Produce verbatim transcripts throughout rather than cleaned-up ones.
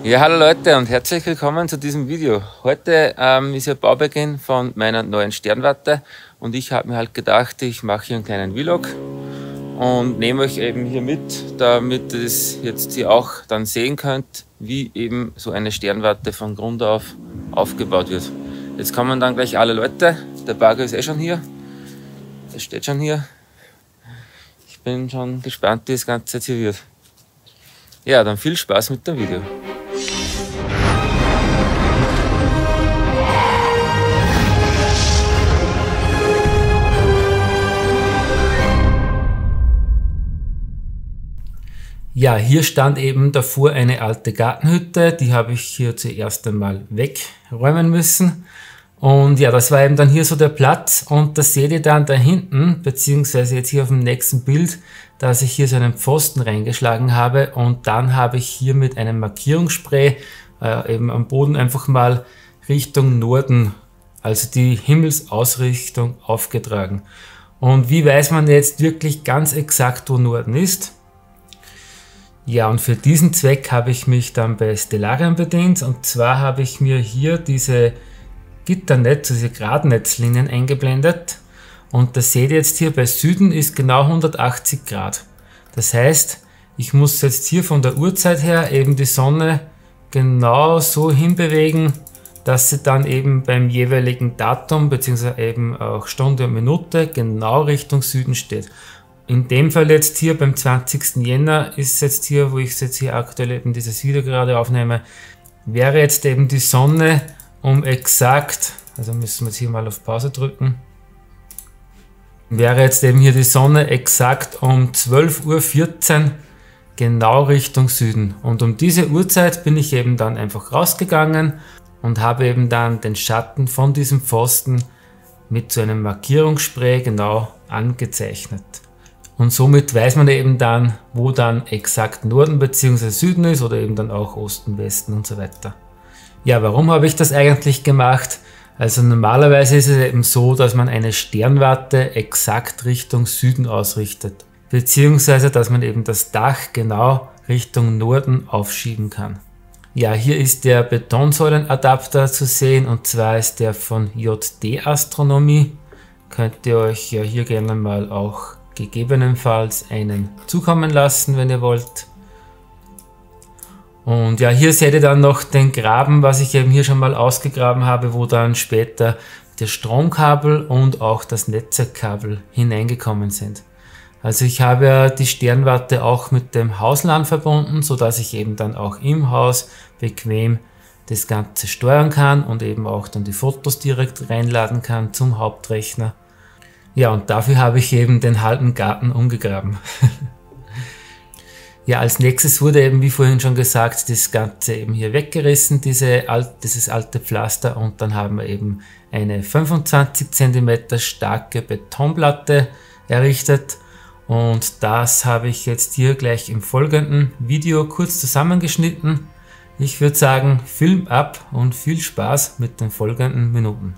Ja, hallo Leute und herzlich willkommen zu diesem Video. Heute ähm, ist ja Baubeginn von meiner neuen Sternwarte und ich habe mir halt gedacht, ich mache hier einen kleinen Vlog und nehme euch eben hier mit, damit ihr es jetzt hier auch dann sehen könnt, wie eben so eine Sternwarte von Grund auf aufgebaut wird. Jetzt kommen dann gleich alle Leute, der Bagger ist eh schon hier, er steht schon hier. Ich bin schon gespannt, wie das Ganze jetzt hier wird. Ja, dann viel Spaß mit dem Video. Ja, hier stand eben davor eine alte Gartenhütte, die habe ich hier zuerst einmal wegräumen müssen. Und ja, das war eben dann hier so der Platz und das seht ihr dann da hinten, beziehungsweise jetzt hier auf dem nächsten Bild, dass ich hier so einen Pfosten reingeschlagen habe und dann habe ich hier mit einem Markierungsspray äh, eben am Boden einfach mal Richtung Norden, also die Himmelsausrichtung aufgetragen. Und wie weiß man jetzt wirklich ganz exakt, wo Norden ist? Ja, und für diesen Zweck habe ich mich dann bei Stellarium bedient und zwar habe ich mir hier diese Gitternetz, diese Gradnetzlinien eingeblendet und das seht ihr jetzt hier bei Süden ist genau hundertachtzig Grad. Das heißt, ich muss jetzt hier von der Uhrzeit her eben die Sonne genau so hinbewegen, dass sie dann eben beim jeweiligen Datum bzw. eben auch Stunde und Minute genau Richtung Süden steht. In dem Fall jetzt hier beim zwanzigsten Jänner ist jetzt hier, wo ich jetzt hier aktuell eben dieses Video gerade aufnehme, wäre jetzt eben die Sonne um exakt, also müssen wir jetzt hier mal auf Pause drücken, wäre jetzt eben hier die Sonne exakt um zwölf Uhr vierzehn genau Richtung Süden. Und um diese Uhrzeit bin ich eben dann einfach rausgegangen und habe eben dann den Schatten von diesem Pfosten mit so einem Markierungsspray genau angezeichnet. Und somit weiß man eben dann, wo dann exakt Norden bzw. Süden ist oder eben dann auch Osten, Westen und so weiter. Ja, warum habe ich das eigentlich gemacht? Also normalerweise ist es eben so, dass man eine Sternwarte exakt Richtung Süden ausrichtet, beziehungsweise dass man eben das Dach genau Richtung Norden aufschieben kann. Ja, hier ist der Betonsäulenadapter zu sehen und zwar ist der von J D Astronomie. Könnt ihr euch ja hier gerne mal auch gegebenenfalls einen zukommen lassen, wenn ihr wollt. Und ja, hier seht ihr dann noch den Graben, was ich eben hier schon mal ausgegraben habe, wo dann später das Stromkabel und auch das Netzwerkkabel hineingekommen sind. Also ich habe ja die Sternwarte auch mit dem Hauslan verbunden, so dass ich eben dann auch im Haus bequem das Ganze steuern kann und eben auch dann die Fotos direkt reinladen kann zum Hauptrechner. Ja, und dafür habe ich eben den halben Garten umgegraben. Ja, als nächstes wurde eben, wie vorhin schon gesagt, das Ganze eben hier weggerissen, diese alt, dieses alte Pflaster, und dann haben wir eben eine fünfundzwanzig Zentimeter starke Betonplatte errichtet. Und das habe ich jetzt hier gleich im folgenden Video kurz zusammengeschnitten. Ich würde sagen, Film ab und viel Spaß mit den folgenden Minuten.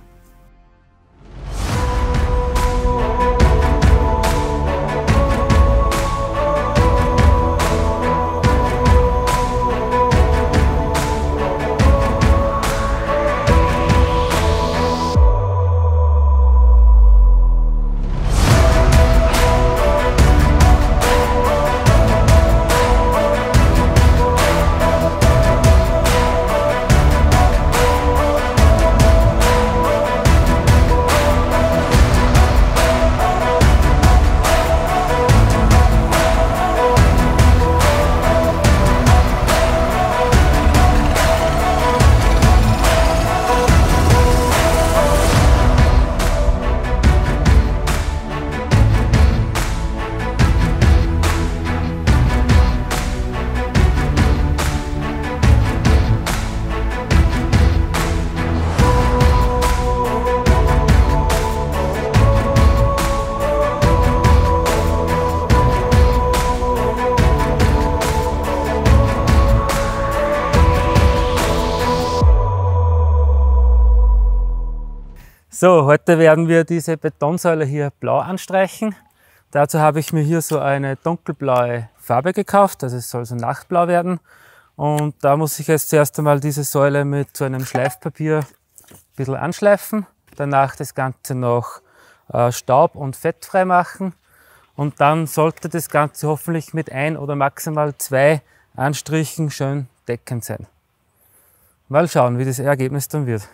So, heute werden wir diese Betonsäule hier blau anstreichen. Dazu habe ich mir hier so eine dunkelblaue Farbe gekauft, also es soll so nachtblau werden. Und da muss ich jetzt zuerst einmal diese Säule mit so einem Schleifpapier ein bisschen anschleifen. Danach das Ganze noch äh, staub- und fettfrei machen. Und dann sollte das Ganze hoffentlich mit ein oder maximal zwei Anstrichen schön deckend sein. Mal schauen, wie das Ergebnis dann wird.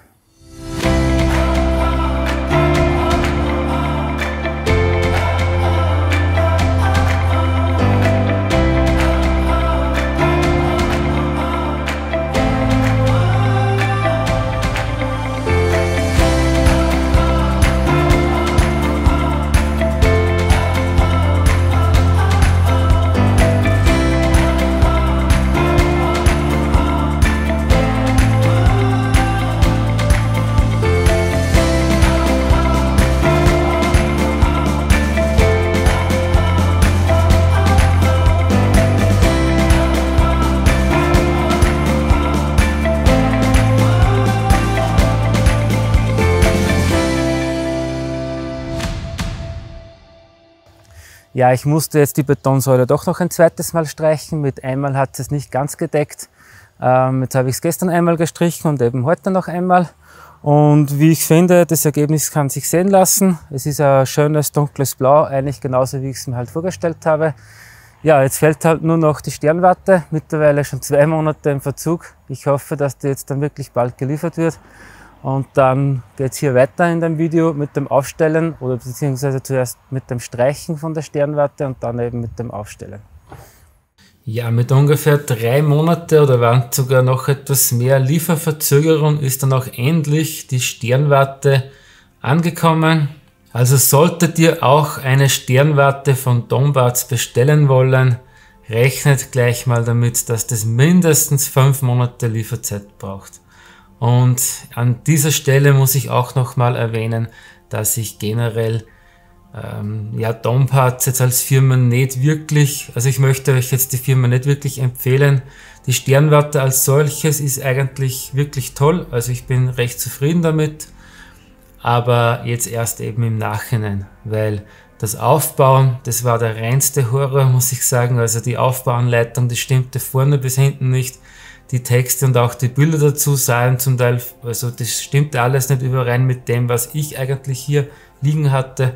Ja, ich musste jetzt die Betonsäule doch noch ein zweites Mal streichen. Mit einmal hat es nicht ganz gedeckt. Ähm, jetzt habe ich es gestern einmal gestrichen und eben heute noch einmal. Und wie ich finde, das Ergebnis kann sich sehen lassen. Es ist ein schönes dunkles Blau, eigentlich genauso wie ich es mir halt vorgestellt habe. Ja, jetzt fehlt halt nur noch die Sternwarte. Mittlerweile schon zwei Monate im Verzug. Ich hoffe, dass die jetzt dann wirklich bald geliefert wird. Und dann geht es hier weiter in dem Video mit dem Aufstellen oder beziehungsweise zuerst mit dem Streichen von der Sternwarte und dann eben mit dem Aufstellen. Ja, mit ungefähr drei Monate oder waren sogar noch etwas mehr Lieferverzögerung ist dann auch endlich die Sternwarte angekommen. Also solltet ihr auch eine Sternwarte von Domparts bestellen wollen, rechnet gleich mal damit, dass das mindestens fünf Monate Lieferzeit braucht. Und an dieser Stelle muss ich auch nochmal erwähnen, dass ich generell ähm, ja, Domparts jetzt als Firma nicht wirklich, also ich möchte euch jetzt die Firma nicht wirklich empfehlen. Die Sternwarte als solches ist eigentlich wirklich toll, also ich bin recht zufrieden damit, aber jetzt erst eben im Nachhinein, weil das Aufbauen, das war der reinste Horror, muss ich sagen. Also die Aufbauanleitung, die stimmte vorne bis hinten nicht. Die Texte und auch die Bilder dazu sahen zum Teil, also das stimmte alles nicht überein mit dem, was ich eigentlich hier liegen hatte.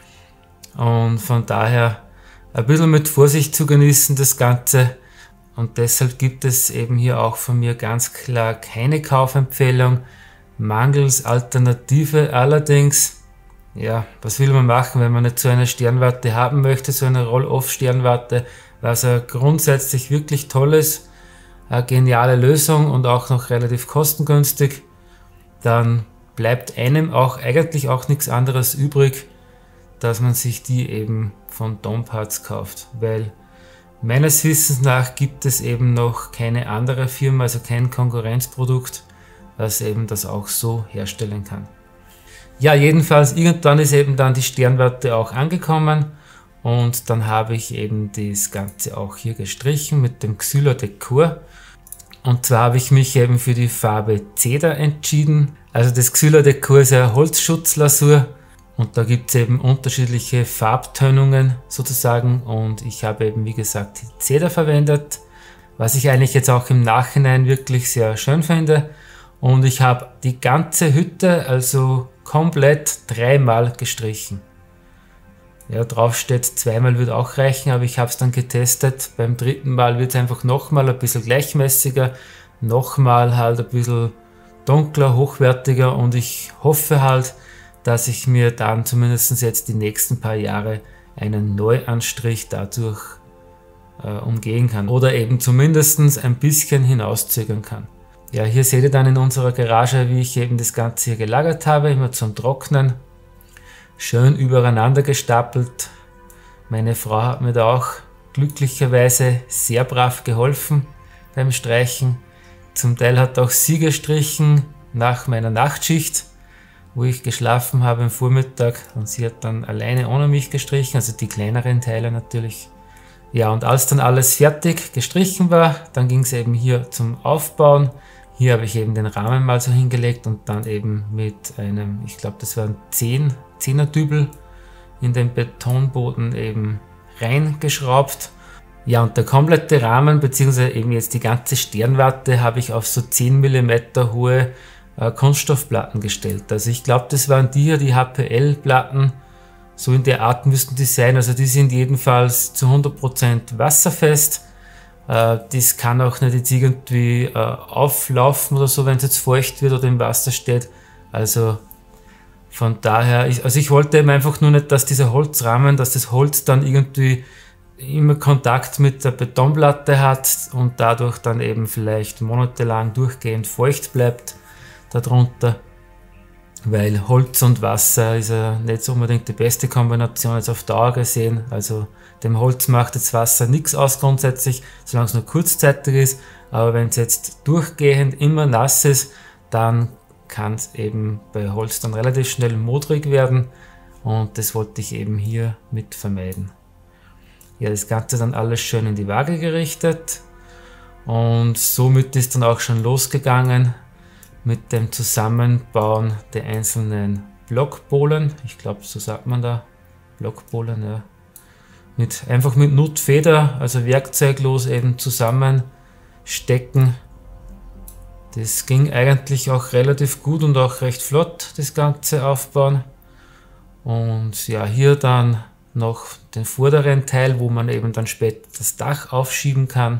Und von daher ein bisschen mit Vorsicht zu genießen das Ganze. Und deshalb gibt es eben hier auch von mir ganz klar keine Kaufempfehlung, mangels Alternative. Allerdings, ja, was will man machen, wenn man nicht so eine Sternwarte haben möchte, so eine Roll-Off-Sternwarte, was ja grundsätzlich wirklich toll ist. Eine geniale Lösung und auch noch relativ kostengünstig, dann bleibt einem auch eigentlich auch nichts anderes übrig, dass man sich die eben von Domparts kauft, weil meines Wissens nach gibt es eben noch keine andere Firma, also kein Konkurrenzprodukt, was eben das auch so herstellen kann. Ja, jedenfalls irgendwann ist eben dann die Sternwarte auch angekommen. Und dann habe ich eben das Ganze auch hier gestrichen mit dem Xyla Decor. Und zwar habe ich mich eben für die Farbe Cedar entschieden. Also das Xyla Decor ist ja Holzschutzlasur. Und da gibt es eben unterschiedliche Farbtönungen sozusagen. Und ich habe eben wie gesagt die Cedar verwendet. Was ich eigentlich jetzt auch im Nachhinein wirklich sehr schön finde. Und ich habe die ganze Hütte also komplett dreimal gestrichen. Ja, drauf steht, zweimal wird auch reichen, aber ich habe es dann getestet. Beim dritten Mal wird es einfach nochmal ein bisschen gleichmäßiger, nochmal halt ein bisschen dunkler, hochwertiger und ich hoffe halt, dass ich mir dann zumindest jetzt die nächsten paar Jahre einen Neuanstrich dadurch äh, umgehen kann oder eben zumindest ein bisschen hinauszögern kann. Ja, hier seht ihr dann in unserer Garage, wie ich eben das Ganze hier gelagert habe, immer zum Trocknen. Schön übereinander gestapelt. Meine Frau hat mir da auch glücklicherweise sehr brav geholfen beim Streichen. Zum Teil hat auch sie gestrichen nach meiner Nachtschicht, wo ich geschlafen habe am Vormittag und sie hat dann alleine ohne mich gestrichen, also die kleineren Teile natürlich. Ja, und als dann alles fertig gestrichen war, dann ging es eben hier zum Aufbauen. Hier habe ich eben den Rahmen mal so hingelegt und dann eben mit einem, ich glaube das waren zehn Zehner-Dübel in den Betonboden eben reingeschraubt. Ja, und der komplette Rahmen, beziehungsweise eben jetzt die ganze Sternwarte, habe ich auf so zehn Millimeter hohe äh, Kunststoffplatten gestellt. Also ich glaube, das waren die hier, die H P L-Platten, so in der Art müssten die sein. Also die sind jedenfalls zu hundert Prozent wasserfest. Äh, das kann auch nicht jetzt irgendwie äh, auflaufen oder so, wenn es jetzt feucht wird oder im Wasser steht. Also von daher, ich, also ich wollte eben einfach nur nicht, dass dieser Holzrahmen, dass das Holz dann irgendwie immer Kontakt mit der Betonplatte hat und dadurch dann eben vielleicht monatelang durchgehend feucht bleibt darunter, weil Holz und Wasser ist ja nicht so unbedingt die beste Kombination jetzt auf Dauer gesehen. Also dem Holz macht jetzt Wasser nichts aus grundsätzlich, solange es nur kurzzeitig ist, aber wenn es jetzt durchgehend immer nass ist, dann kann es eben bei Holz dann relativ schnell modrig werden und das wollte ich eben hier mit vermeiden. Ja, das Ganze dann alles schön in die Waage gerichtet und somit ist dann auch schon losgegangen mit dem Zusammenbauen der einzelnen Blockbohlen. Ich glaube, so sagt man da, Blockbohlen, ja. Mit, einfach mit Nutfeder, also werkzeuglos eben zusammenstecken. Das ging eigentlich auch relativ gut und auch recht flott, das Ganze aufbauen. Und ja, hier dann noch den vorderen Teil, wo man eben dann später das Dach aufschieben kann.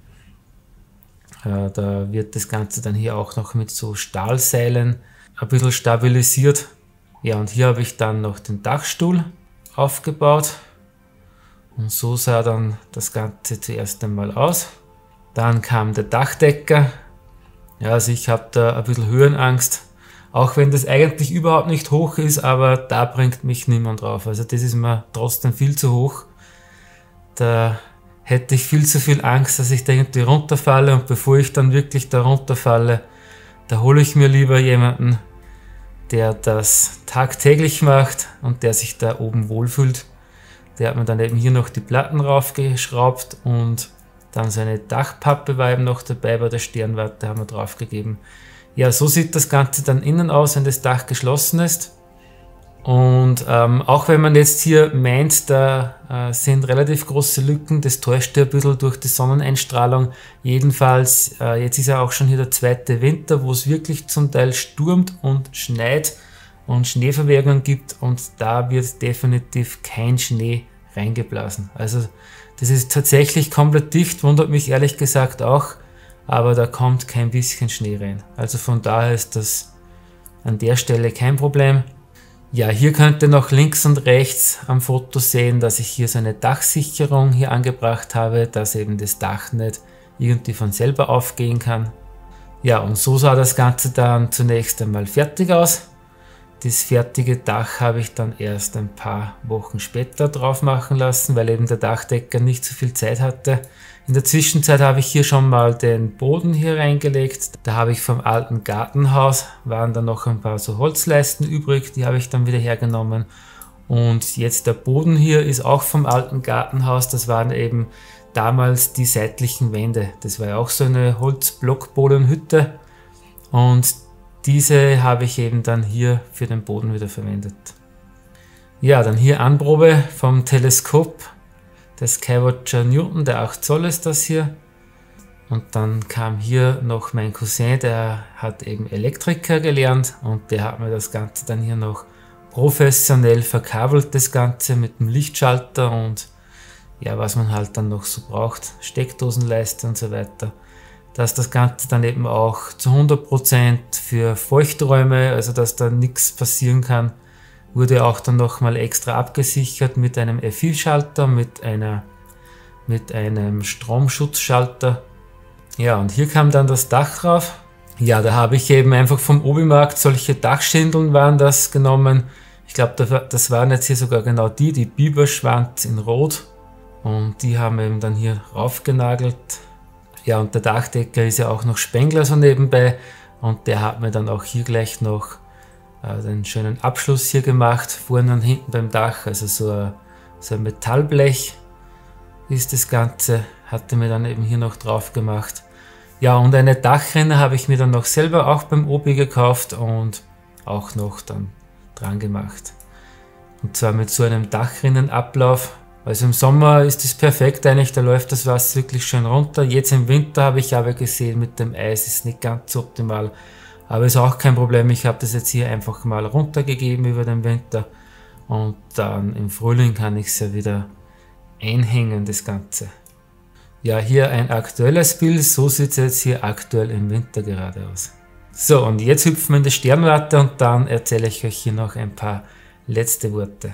Äh, da wird das Ganze dann hier auch noch mit so Stahlseilen ein bisschen stabilisiert. Ja, und hier habe ich dann noch den Dachstuhl aufgebaut. Und so sah dann das Ganze zuerst einmal aus. Dann kam der Dachdecker. Ja, also ich habe da ein bisschen Höhenangst. Auch wenn das eigentlich überhaupt nicht hoch ist, aber da bringt mich niemand drauf. Also das ist mir trotzdem viel zu hoch. Da hätte ich viel zu viel Angst, dass ich da irgendwie runterfalle. Und bevor ich dann wirklich da runterfalle, da hole ich mir lieber jemanden, der das tagtäglich macht und der sich da oben wohlfühlt. Der hat mir dann eben hier noch die Platten raufgeschraubt und dann so eine Dachpappe war eben noch dabei bei der Sternwarte, haben wir draufgegeben. Ja, so sieht das Ganze dann innen aus, wenn das Dach geschlossen ist. Und ähm, auch wenn man jetzt hier meint, da äh, sind relativ große Lücken, das täuscht ja ein bisschen durch die Sonneneinstrahlung. Jedenfalls, äh, jetzt ist ja auch schon hier der zweite Winter, wo es wirklich zum Teil stürmt und schneit und Schneeverwehungen gibt und da wird definitiv kein Schnee reingeblasen. Also das ist tatsächlich komplett dicht, wundert mich ehrlich gesagt auch. Aber da kommt kein bisschen Schnee rein. Also von daher ist das an der Stelle kein Problem. Ja, hier könnt ihr noch links und rechts am Foto sehen, dass ich hier so eine Dachsicherung hier angebracht habe, dass eben das Dach nicht irgendwie von selber aufgehen kann. Ja, und so sah das Ganze dann zunächst einmal fertig aus. Das fertige Dach habe ich dann erst ein paar Wochen später drauf machen lassen, weil eben der Dachdecker nicht so viel Zeit hatte. In der Zwischenzeit habe ich hier schon mal den Boden hier reingelegt. Da habe ich vom alten Gartenhaus, waren dann noch ein paar so Holzleisten übrig, die habe ich dann wieder hergenommen. Und jetzt der Boden hier ist auch vom alten Gartenhaus, das waren eben damals die seitlichen Wände. Das war ja auch so eine Holzblockbohlenhütte und diese habe ich eben dann hier für den Boden wieder verwendet. Ja, dann hier Anprobe vom Teleskop. Der Skywatcher Newton, der acht Zoll ist das hier. Und dann kam hier noch mein Cousin, der hat eben Elektriker gelernt und der hat mir das Ganze dann hier noch professionell verkabelt, das Ganze mit dem Lichtschalter und ja, was man halt dann noch so braucht, Steckdosenleiste und so weiter. Dass das Ganze dann eben auch zu hundert Prozent für Feuchträume, also dass da nichts passieren kann, wurde auch dann nochmal extra abgesichert mit einem F I-Schalter, mit einer mit einem Stromschutzschalter. Ja, und hier kam dann das Dach drauf. Ja, da habe ich eben einfach vom Obimarkt solche Dachschindeln waren das genommen. Ich glaube, das waren jetzt hier sogar genau die, die Biberschwanz in Rot. Und die haben wir eben dann hier raufgenagelt. Ja, und der Dachdecker ist ja auch noch Spengler so nebenbei. Und der hat mir dann auch hier gleich noch äh, den schönen Abschluss hier gemacht, vorne und hinten beim Dach. Also so ein, so ein Metallblech ist das Ganze, hatte mir dann eben hier noch drauf gemacht. Ja, und eine Dachrinne habe ich mir dann noch selber auch beim Obi gekauft und auch noch dann dran gemacht. Und zwar mit so einem Dachrinnenablauf. Also im Sommer ist es perfekt eigentlich, da läuft das Wasser wirklich schön runter. Jetzt im Winter habe ich aber gesehen, mit dem Eis ist nicht ganz so optimal. Aber ist auch kein Problem, ich habe das jetzt hier einfach mal runtergegeben über den Winter. Und dann im Frühling kann ich es ja wieder einhängen, das Ganze. Ja, hier ein aktuelles Bild, so sieht es jetzt hier aktuell im Winter gerade aus. So, und jetzt hüpfen wir in die Sternwarte und dann erzähle ich euch hier noch ein paar letzte Worte.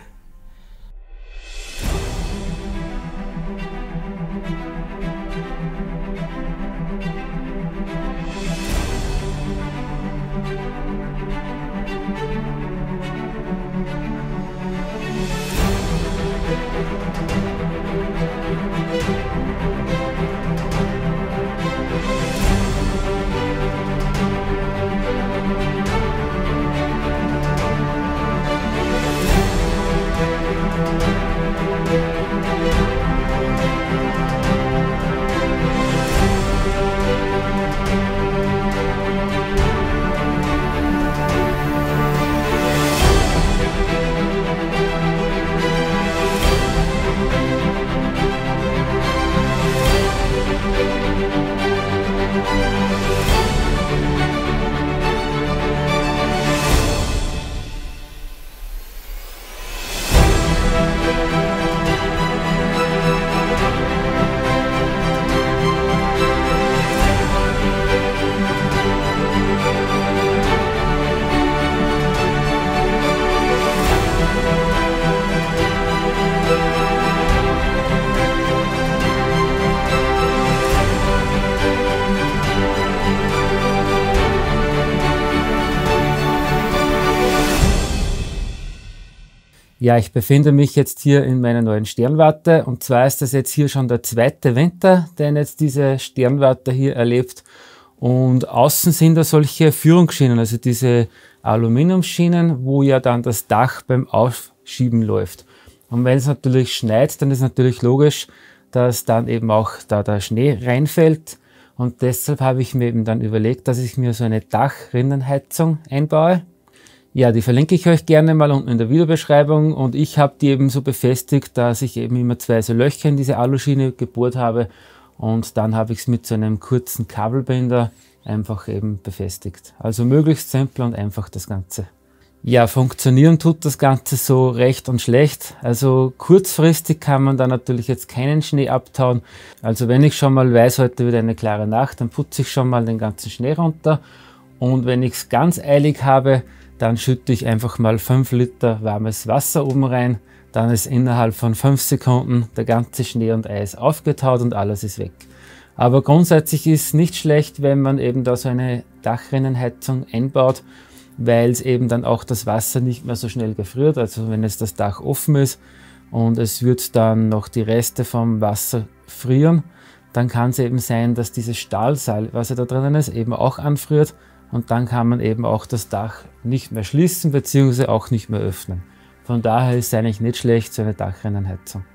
Ja, ich befinde mich jetzt hier in meiner neuen Sternwarte und zwar ist das jetzt hier schon der zweite Winter, den jetzt diese Sternwarte hier erlebt. Und außen sind da solche Führungsschienen, also diese Aluminiumschienen, wo ja dann das Dach beim Aufschieben läuft. Und wenn es natürlich schneit, dann ist natürlich logisch, dass dann eben auch da der Schnee reinfällt. Und deshalb habe ich mir eben dann überlegt, dass ich mir so eine Dachrinnenheizung einbaue. Ja, die verlinke ich euch gerne mal unten in der Videobeschreibung und ich habe die eben so befestigt, dass ich eben immer zwei so Löcher in diese Aluschiene gebohrt habe und dann habe ich es mit so einem kurzen Kabelbinder einfach eben befestigt. Also möglichst simpel und einfach das Ganze. Ja, funktionieren tut das Ganze so recht und schlecht. Also kurzfristig kann man da natürlich jetzt keinen Schnee abtauen. Also wenn ich schon mal weiß, heute wird eine klare Nacht, dann putze ich schon mal den ganzen Schnee runter und wenn ich es ganz eilig habe, dann schütte ich einfach mal fünf Liter warmes Wasser oben rein, dann ist innerhalb von fünf Sekunden der ganze Schnee und Eis aufgetaut und alles ist weg. Aber grundsätzlich ist es nicht schlecht, wenn man eben da so eine Dachrinnenheizung einbaut, weil es eben dann auch das Wasser nicht mehr so schnell gefriert, also wenn jetzt das Dach offen ist und es wird dann noch die Reste vom Wasser frieren, dann kann es eben sein, dass dieses Stahlseil, was ja da drinnen ist, eben auch anfriert. Und dann kann man eben auch das Dach nicht mehr schließen bzw. auch nicht mehr öffnen. Von daher ist es eigentlich nicht schlecht, so eine Dachrinnenheizung.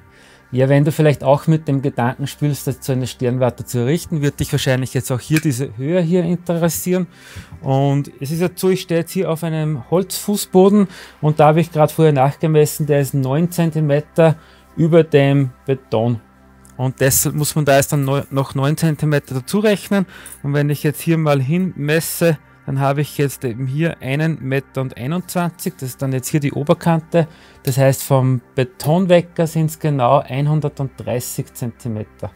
Ja, wenn du vielleicht auch mit dem Gedanken spielst, das so eine Sternwarte zu errichten, wird dich wahrscheinlich jetzt auch hier diese Höhe hier interessieren. Und es ist jetzt so, ich stehe jetzt hier auf einem Holzfußboden und da habe ich gerade vorher nachgemessen, der ist neun Zentimeter über dem Beton. Und deshalb muss man da jetzt dann noch neun Zentimeter dazu rechnen. Und wenn ich jetzt hier mal hinmesse, dann habe ich jetzt eben hier einen Meter einundzwanzig. Das ist dann jetzt hier die Oberkante. Das heißt, vom Betonwecker sind es genau hundertdreißig Zentimeter.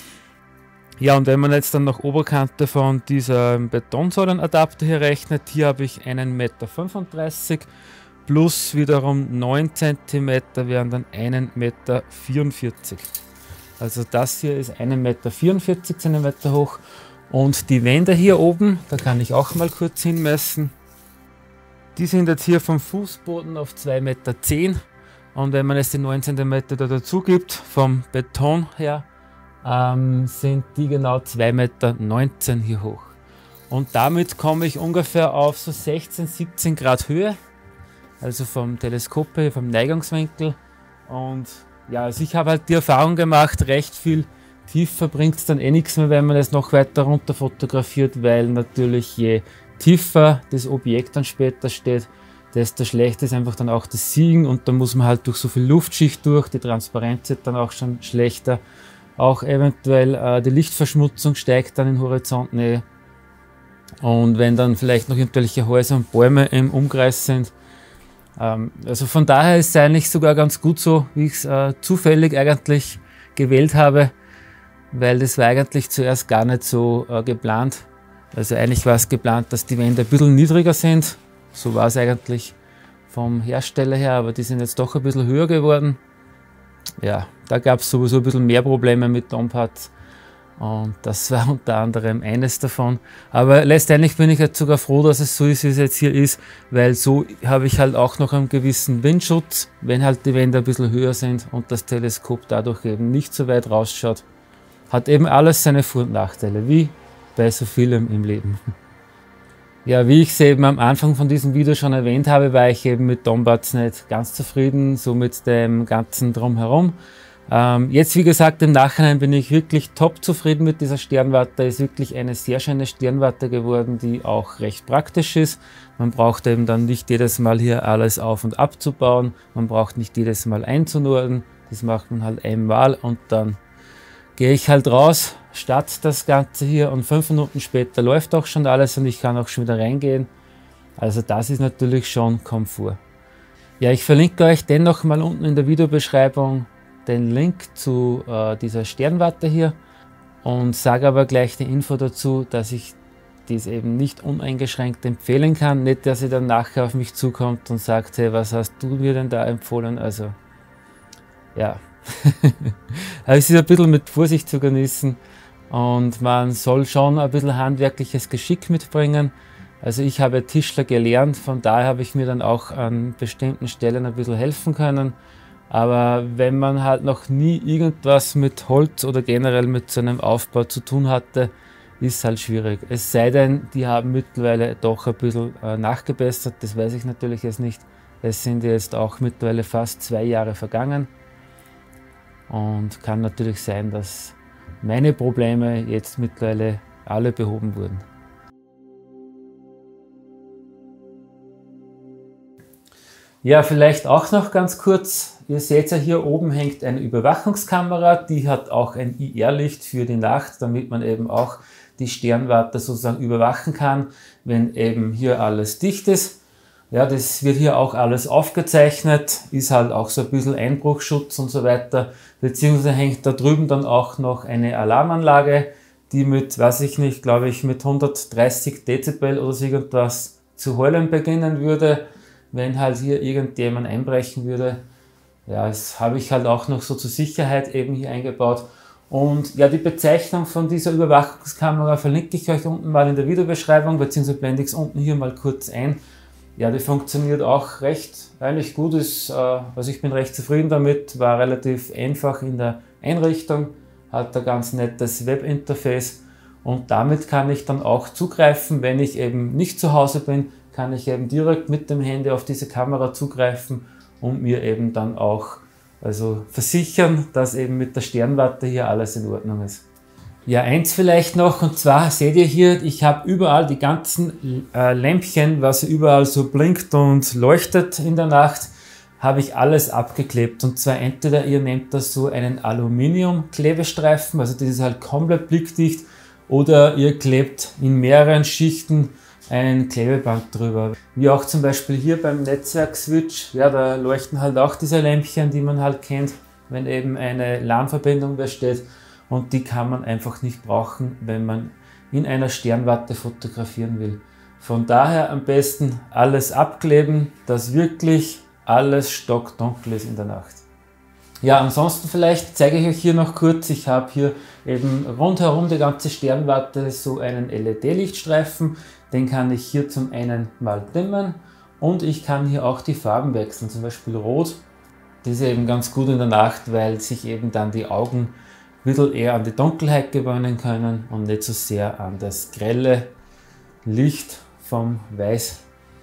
Ja, und wenn man jetzt dann nach Oberkante von diesem Betonsäulenadapter hier rechnet, hier habe ich einen Meter fünfunddreißig plus wiederum neun Zentimeter wären dann einen Meter vierundvierzig. Also das hier ist ein Meter vierundvierzig Zentimeter hoch und die Wände hier oben, da kann ich auch mal kurz hinmessen, die sind jetzt hier vom Fußboden auf zwei Meter zehn und wenn man jetzt die neun Zentimeter da dazu gibt, vom Beton her, ähm, sind die genau zwei Meter neunzehn hier hoch. Und damit komme ich ungefähr auf so sechzehn, siebzehn Grad Höhe, also vom Teleskop her, vom Neigungswinkel. Und ja, also ich habe halt die Erfahrung gemacht, recht viel tiefer bringt es dann eh nichts mehr, wenn man es noch weiter runter fotografiert, weil natürlich je tiefer das Objekt dann später steht, desto schlechter ist einfach dann auch das Siegen und da muss man halt durch so viel Luftschicht durch, die Transparenz wird dann auch schon schlechter. Auch eventuell äh, die Lichtverschmutzung steigt dann in Horizontnähe. Und wenn dann vielleicht noch irgendwelche Häuser und Bäume im Umkreis sind. Ähm, also von daher ist es eigentlich sogar ganz gut so, wie ich es äh, zufällig eigentlich gewählt habe, weil das war eigentlich zuerst gar nicht so äh, geplant. Also eigentlich war es geplant, dass die Wände ein bisschen niedriger sind. So war es eigentlich vom Hersteller her, aber die sind jetzt doch ein bisschen höher geworden. Ja, da gab es sowieso ein bisschen mehr Probleme mit Dompads und das war unter anderem eines davon. Aber letztendlich bin ich jetzt sogar froh, dass es so ist, wie es jetzt hier ist, weil so habe ich halt auch noch einen gewissen Windschutz, wenn halt die Wände ein bisschen höher sind und das Teleskop dadurch eben nicht so weit rausschaut. Hat eben alles seine Vor- und Nachteile, wie bei so vielem im Leben. Ja, wie ich es eben am Anfang von diesem Video schon erwähnt habe, war ich eben mit Dompads nicht ganz zufrieden, so mit dem ganzen Drumherum. Ähm, jetzt, wie gesagt, im Nachhinein bin ich wirklich top zufrieden mit dieser Sternwarte. Ist wirklich eine sehr schöne Sternwarte geworden, die auch recht praktisch ist. Man braucht eben dann nicht jedes Mal hier alles auf- und abzubauen. Man braucht nicht jedes Mal einzunorden. Das macht man halt einmal und dann gehe ich halt raus, starte das Ganze hier und fünf Minuten später läuft auch schon alles und ich kann auch schon wieder reingehen. Also das ist natürlich schon Komfort. Ja, ich verlinke euch dennoch mal unten in der Videobeschreibung den Link zu äh, dieser Sternwarte hier und sage aber gleich die Info dazu, dass ich dies eben nicht uneingeschränkt empfehlen kann. Nicht, dass ihr dann nachher auf mich zukommt und sagt, hey, was hast du mir denn da empfohlen? Also, ja. Also es ist ein bisschen mit Vorsicht zu genießen und man soll schon ein bisschen handwerkliches Geschick mitbringen. Also ich habe Tischler gelernt, von daher habe ich mir dann auch an bestimmten Stellen ein bisschen helfen können. Aber wenn man halt noch nie irgendwas mit Holz oder generell mit so einem Aufbau zu tun hatte, ist halt schwierig. Es sei denn, die haben mittlerweile doch ein bisschen äh, nachgebessert, das weiß ich natürlich jetzt nicht. Es sind jetzt auch mittlerweile fast zwei Jahre vergangen. Und kann natürlich sein, dass meine Probleme jetzt mittlerweile alle behoben wurden. Ja, vielleicht auch noch ganz kurz. Ihr seht ja, hier oben hängt eine Überwachungskamera. Die hat auch ein I R-Licht für die Nacht, damit man eben auch die Sternwarte sozusagen überwachen kann, wenn eben hier alles dicht ist. Ja, das wird hier auch alles aufgezeichnet, ist halt auch so ein bisschen Einbruchschutz und so weiter. Beziehungsweise hängt da drüben dann auch noch eine Alarmanlage, die mit, weiß ich nicht, glaube ich, mit hundertdreißig Dezibel oder so irgendwas zu heulen beginnen würde, wenn halt hier irgendjemand einbrechen würde. Ja, das habe ich halt auch noch so zur Sicherheit eben hier eingebaut. Und ja, die Bezeichnung von dieser Überwachungskamera verlinke ich euch unten mal in der Videobeschreibung, beziehungsweise blende ich es unten hier mal kurz ein. Ja, die funktioniert auch recht, eigentlich gut, ist, äh, also ich bin recht zufrieden damit, war relativ einfach in der Einrichtung, hat ein ganz nettes Webinterface und damit kann ich dann auch zugreifen, wenn ich eben nicht zu Hause bin, kann ich eben direkt mit dem Handy auf diese Kamera zugreifen und mir eben dann auch also versichern, dass eben mit der Sternwarte hier alles in Ordnung ist. Ja, eins vielleicht noch, und zwar seht ihr hier, ich habe überall die ganzen äh, Lämpchen, was überall so blinkt und leuchtet in der Nacht, habe ich alles abgeklebt. Und zwar entweder ihr nehmt das so einen Aluminium-Klebestreifen, also das ist halt komplett blickdicht, oder ihr klebt in mehreren Schichten ein Klebeband drüber. Wie auch zum Beispiel hier beim Netzwerk-Switch, ja, da leuchten halt auch diese Lämpchen, die man halt kennt, wenn eben eine LAN-Verbindung besteht. Und die kann man einfach nicht brauchen, wenn man in einer Sternwarte fotografieren will. Von daher am besten alles abkleben, dass wirklich alles stockdunkel ist in der Nacht. Ja, ansonsten vielleicht zeige ich euch hier noch kurz, ich habe hier eben rundherum die ganze Sternwarte so einen L E D-Lichtstreifen, den kann ich hier zum einen mal dimmen und ich kann hier auch die Farben wechseln, zum Beispiel Rot. Das ist eben ganz gut in der Nacht, weil sich eben dann die Augen ein bisschen eher an die Dunkelheit gewöhnen können und nicht so sehr an das grelle Licht vom Weiß.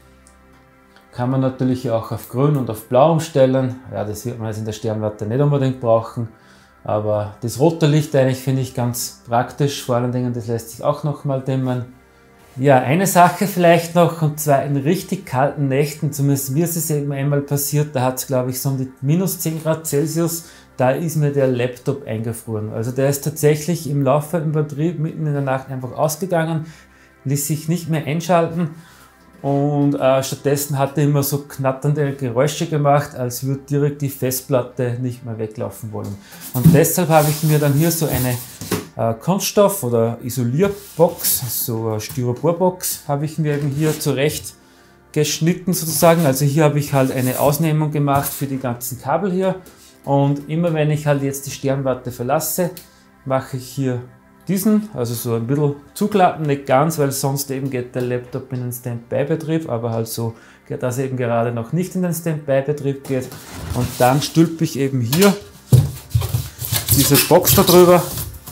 Kann man natürlich auch auf Grün und auf Blau umstellen. Ja, das wird man jetzt in der Sternwarte nicht unbedingt brauchen. Aber das rote Licht eigentlich finde ich ganz praktisch. Vor allen Dingen, das lässt sich auch noch mal dimmen. Ja, eine Sache vielleicht noch, und zwar in richtig kalten Nächten, zumindest mir ist es eben einmal passiert, da hat es glaube ich so um die minus zehn Grad Celsius, da ist mir der Laptop eingefroren. Also der ist tatsächlich im laufenden Betrieb mitten in der Nacht einfach ausgegangen, ließ sich nicht mehr einschalten und äh, stattdessen hat er immer so knatternde Geräusche gemacht, als würde direkt die Festplatte nicht mehr weglaufen wollen. Und deshalb habe ich mir dann hier so eine äh, Kunststoff- oder Isolierbox, so eine Styroporbox, habe ich mir eben hier zurecht geschnitten sozusagen. Also hier habe ich halt eine Ausnehmung gemacht für die ganzen Kabel hier. Und immer wenn ich halt jetzt die Sternwarte verlasse, mache ich hier diesen, also so ein bisschen zuklappen, nicht ganz, weil sonst eben geht der Laptop in den Standby-Betrieb, aber halt so, dass er eben gerade noch nicht in den Standby-Betrieb geht. Und dann stülpe ich eben hier diese Box da drüber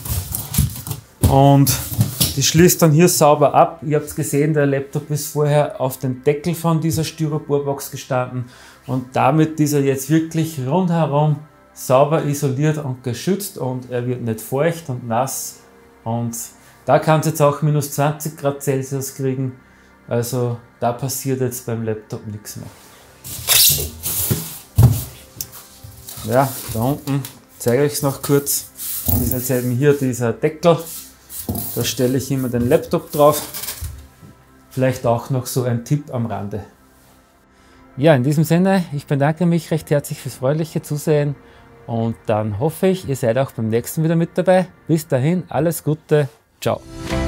und die schließt dann hier sauber ab. Ihr habt gesehen, der Laptop ist vorher auf den Deckel von dieser Styroporbox gestanden und damit ist er jetzt wirklich rundherum sauber isoliert und geschützt und er wird nicht feucht und nass. Und da kann es jetzt auch minus zwanzig Grad Celsius kriegen, also da passiert jetzt beim Laptop nichts mehr. Ja, da unten zeige ich es noch kurz. Das ist jetzt eben hier dieser Deckel, da stelle ich immer den Laptop drauf. Vielleicht auch noch so ein Tipp am Rande. Ja, in diesem Sinne, ich bedanke mich recht herzlich fürs freundliche Zusehen. Und dann hoffe ich, ihr seid auch beim nächsten wieder mit dabei. Bis dahin, alles Gute, ciao.